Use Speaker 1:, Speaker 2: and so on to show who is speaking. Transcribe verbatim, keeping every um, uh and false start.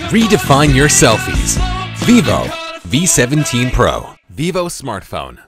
Speaker 1: Redefine your selfies. Vivo V seventeen Pro. Vivo smartphone.